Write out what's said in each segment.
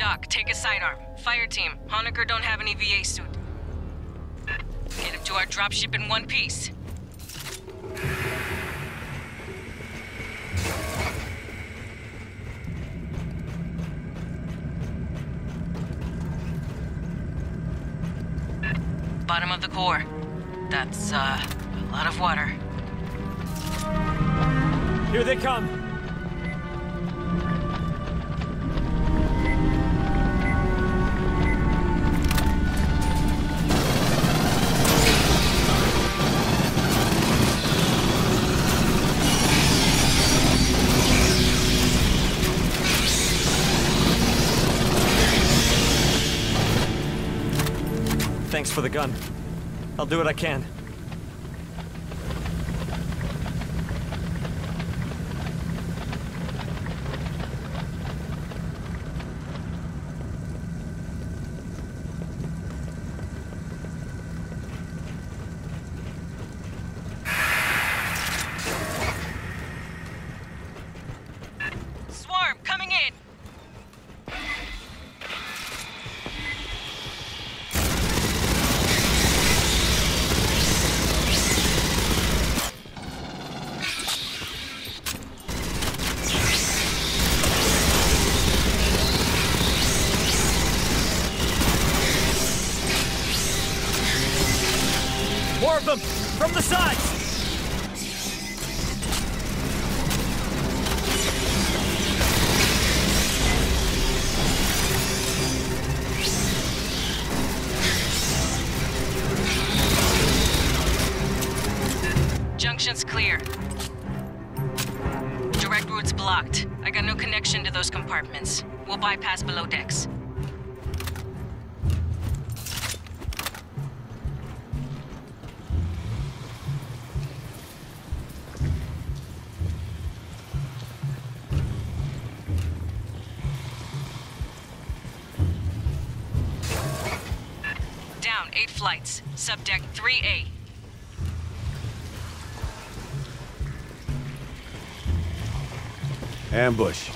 Doc, take a sidearm. Fire team, Honecker don't have any VA suit. Get him to our dropship in one piece. Bottom of the core. That's, a lot of water. Here they come! Thanks for the gun. I'll do what I can. Swarm, coming in! More of them! From the sides! Junction's clear. Direct route's blocked. I got no connection to those compartments. We'll bypass below decks. Down 8 flights. Subdeck 3A. Ambush.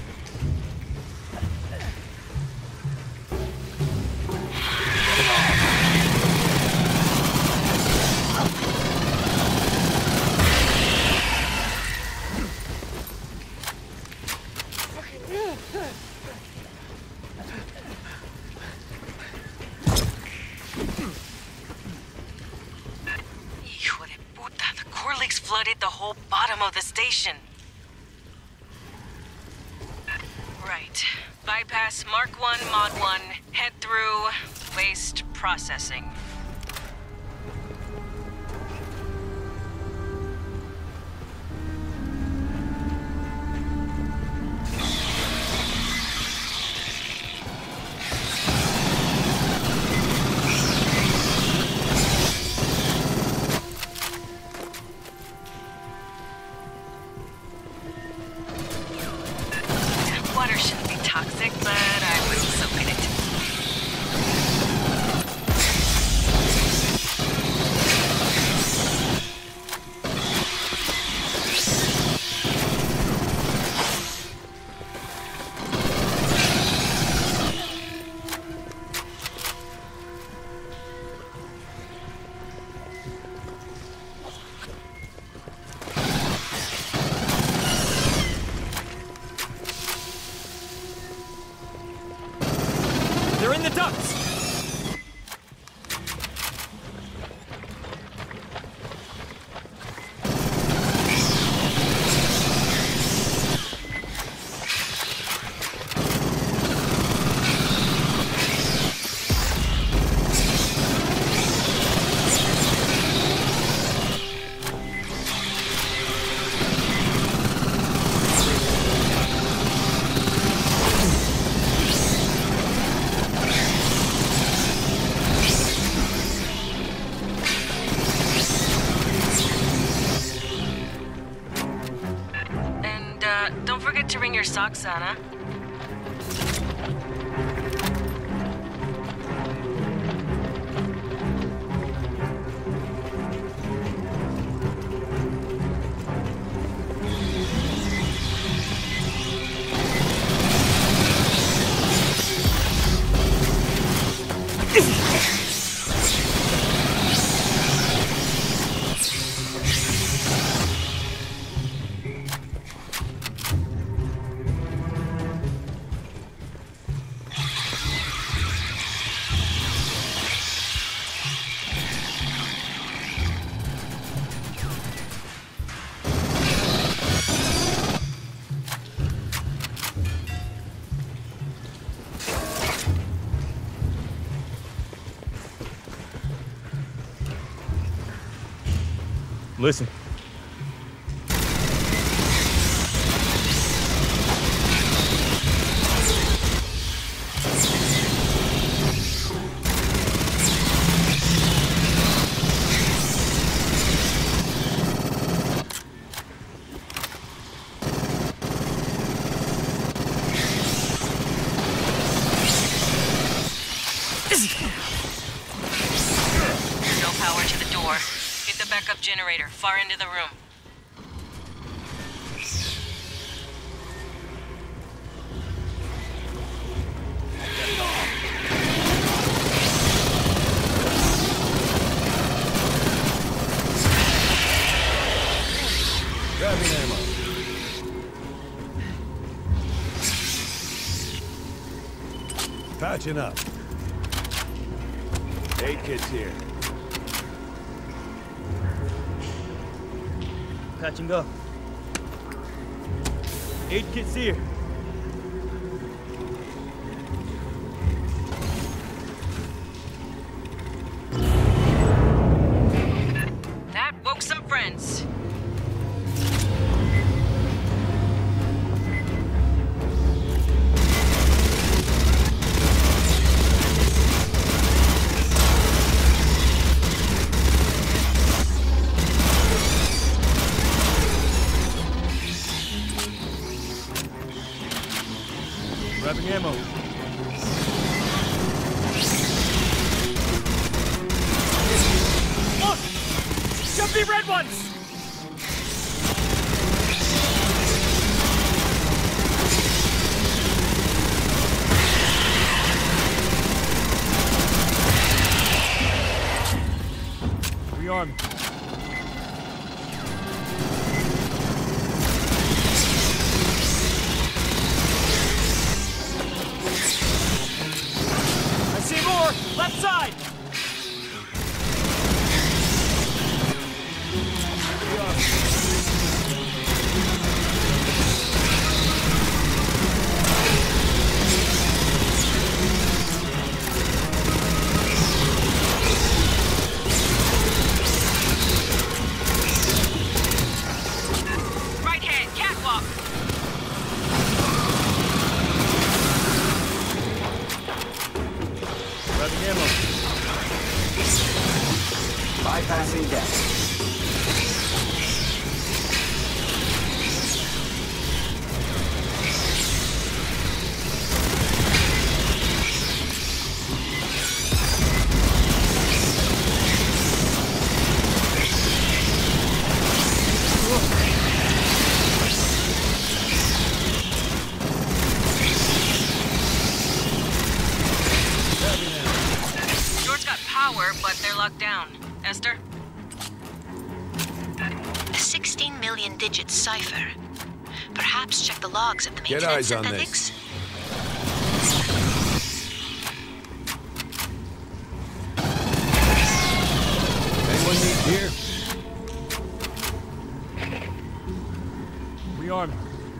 Hijo de puta, the core leaks flooded the whole bottom of the station. Right. Bypass Mark 1, Mod 1, head through waste processing. Water shouldn't be toxic, but I wouldn't soak in it. They're in the ducts! Don't forget to wring your socks, Anna. Listen. No power to the door. Hit the backup generator, far into the room. Grabbing ammo. Patching up. Aid kit's here. Patch and go. Aid kit's here. That woke some friends. Grabbing ammo. Look! Jumpy red ones! Rearm. I see more! Left side! Right hand, catwalk. Grabbing ammo. Bypassing deck. Door's got power, but they're locked down. Esther? A 16 million digit cipher. Perhaps check the logs of the Get maintenance eyes on synthetics. Anyone need gear? Rearm.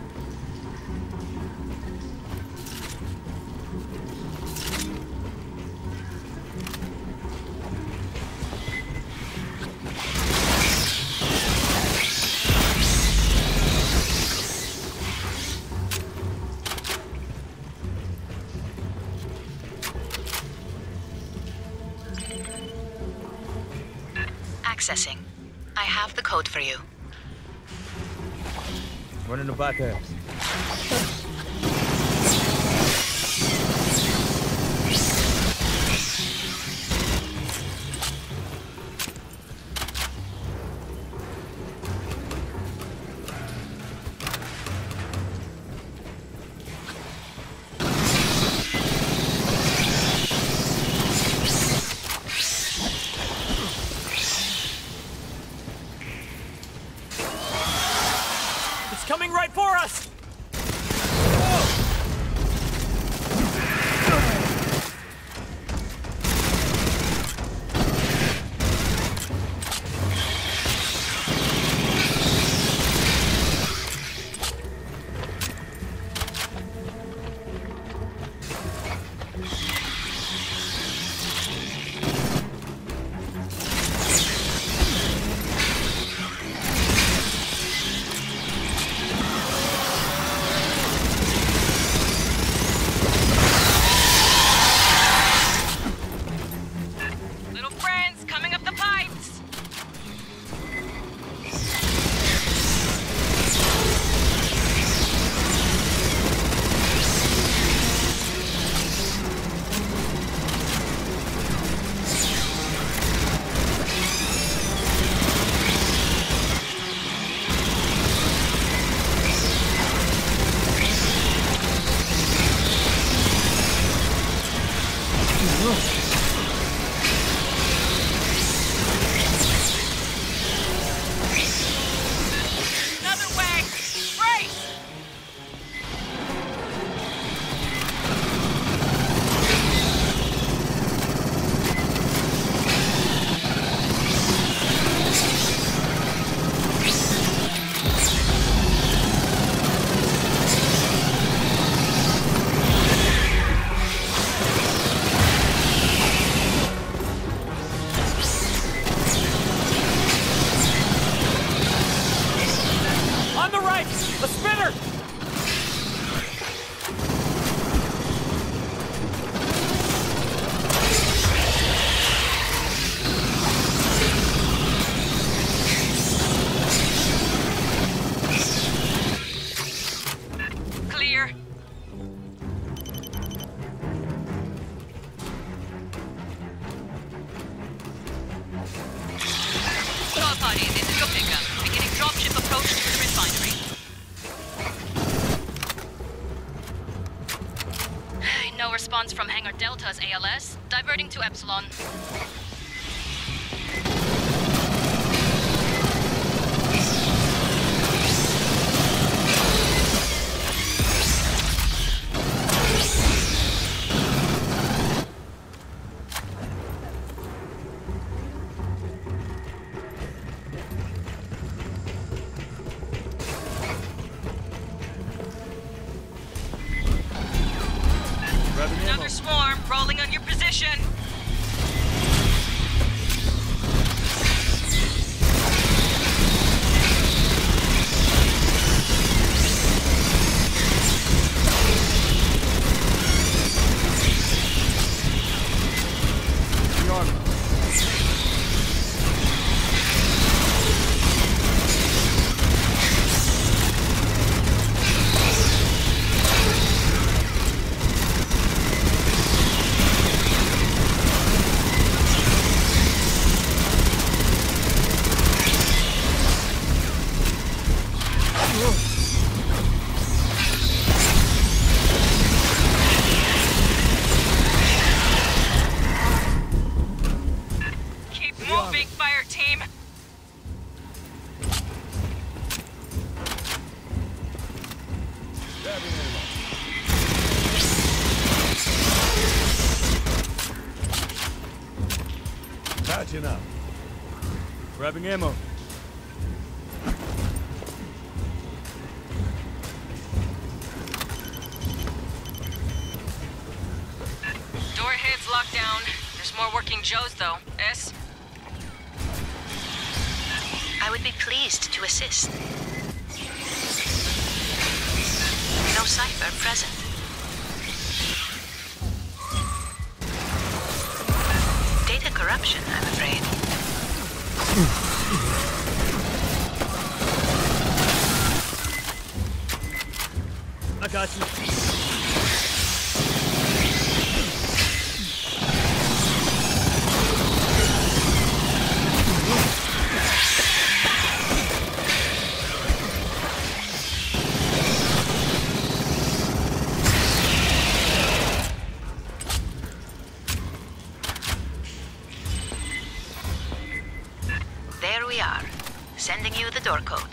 Accessing. I have the code for you. Running the bypass. It's coming right for us! Omega. Beginning dropship approach to the refinery. No response from Hangar Delta's ALS. Diverting to Epsilon. Another swarm rolling on your position. Moving, fire team! Patching up. Grabbing ammo. Door heads locked down. There's more working Joes, though. S? I would be pleased to assist. No cipher present. Data corruption, I'm afraid. I got you. There we are. Sending you the door code.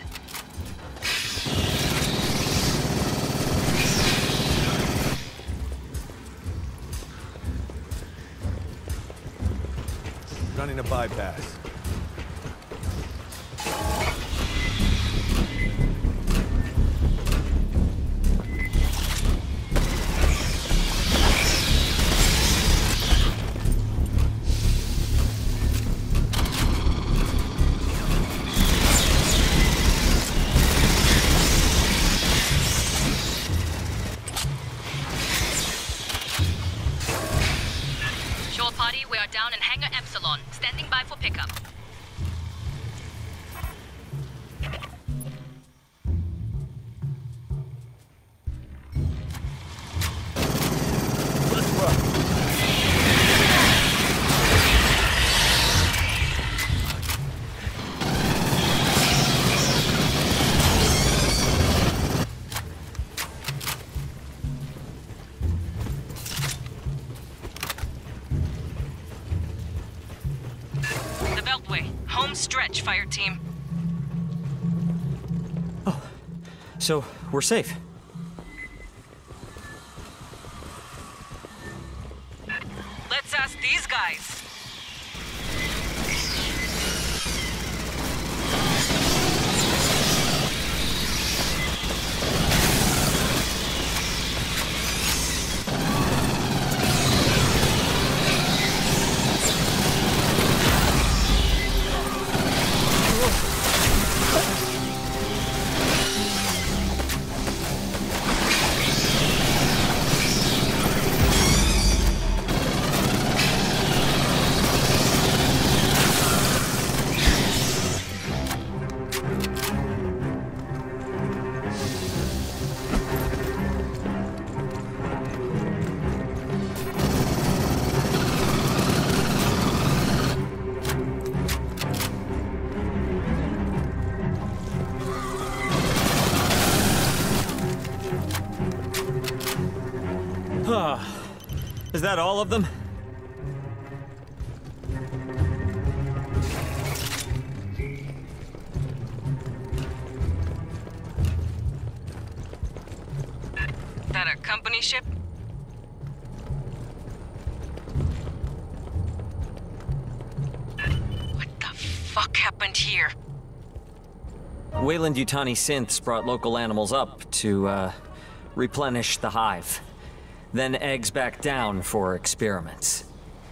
Running a bypass. Shore party, we are down in Hangar Epsilon. Standing by for pickup. Let's rock. The Beltway. Home stretch, fire team. So, we're safe. Let's ask these guys. Is that all of them? That a company ship? What the fuck happened here? Weyland-Yutani synths brought local animals up to, replenish the hive. Then eggs back down for experiments.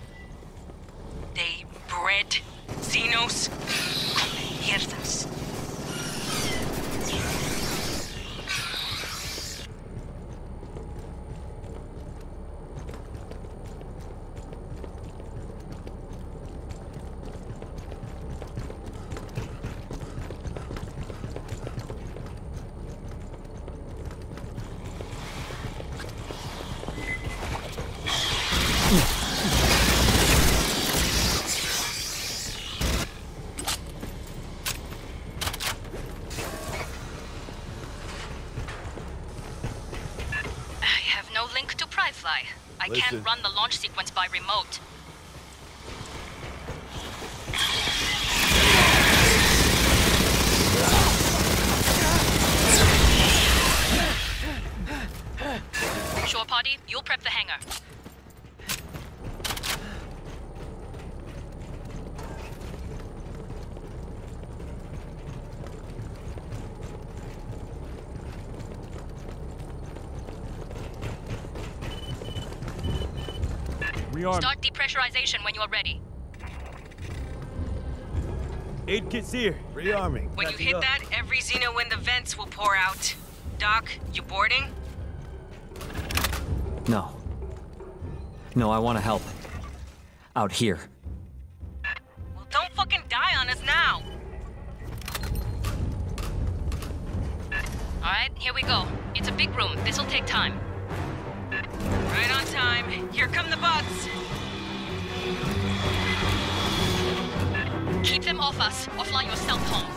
They bred Xenos? Mierdas. No link to Pryfly. I Listen. can't run the launch sequence by remote. Shore party, you'll prep the hangar. Rearm. Start depressurization when you are ready. Aid kit's here. Rearming. When you Backing hit up. that, every Xeno in the vents will pour out. Doc, you boarding? No. No, I want to help. Out here. Well, don't fucking die on us now! Alright, here we go. It's a big room. This'll take time. Right on time. Here come the bots. Keep them off us, or fly yourself home.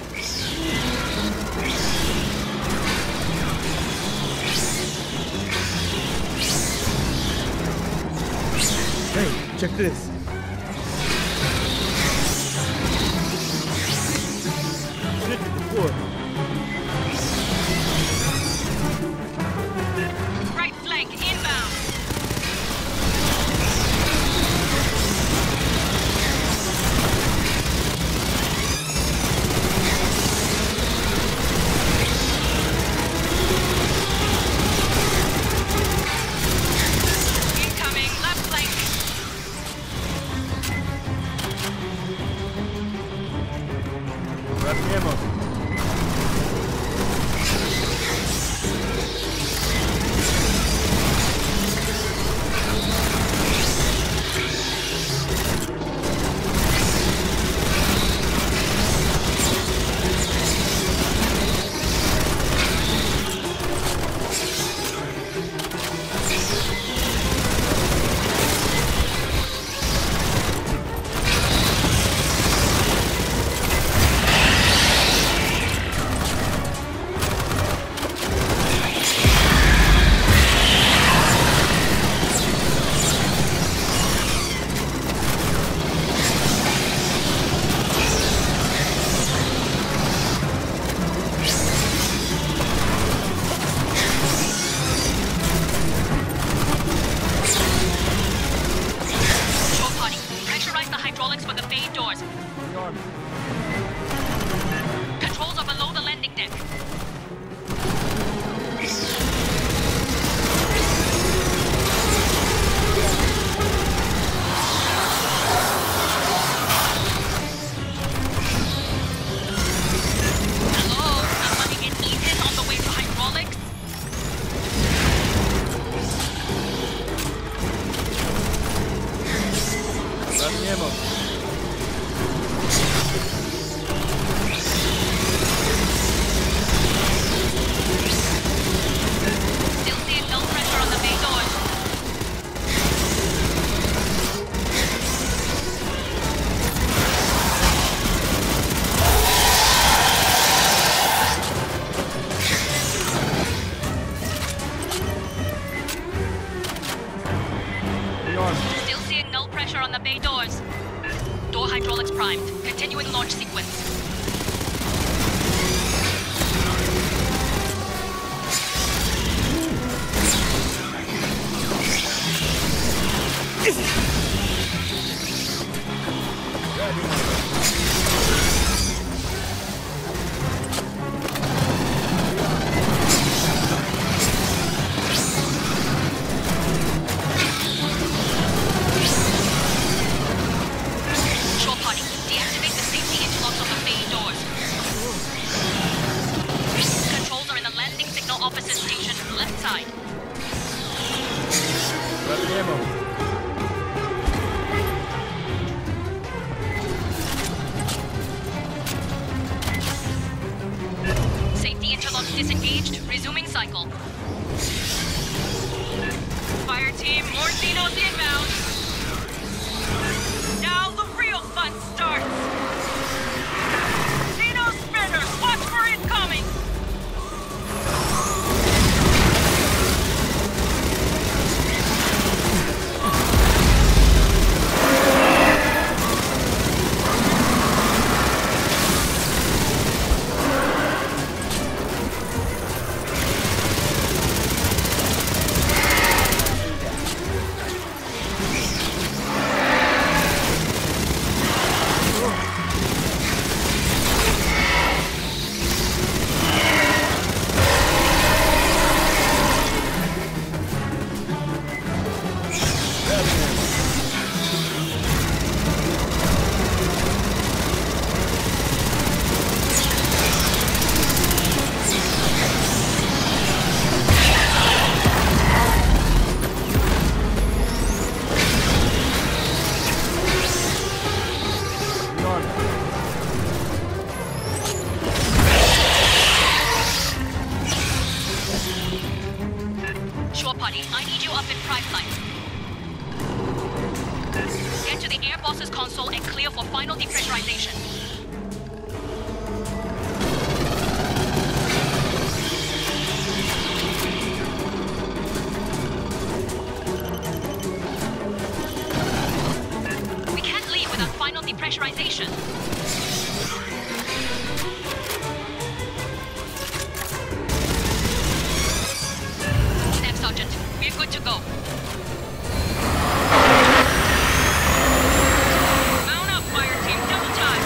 Hey, check this. Shit to the floor. Right flank, inbound. Incoming, left flank. Grabbing ammo. side. Grab the ammo. Safety interlock disengaged. Resuming cycle. Fire team, more Xenos inbound. Now the real fun starts. Xeno spinners, watch for incoming. Shore Party, I need you up in prime line. Get to the air boss's console and clear for final depressurization. We can't leave without final depressurization. Staff Sergeant, we're good to go. Mount up, fire team, double time.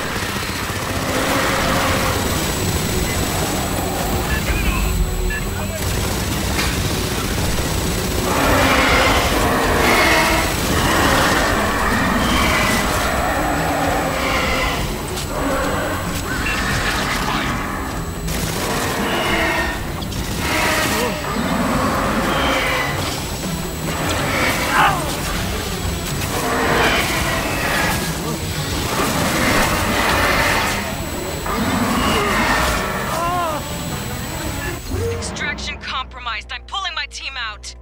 Extraction compromised. I'm pulling my team out.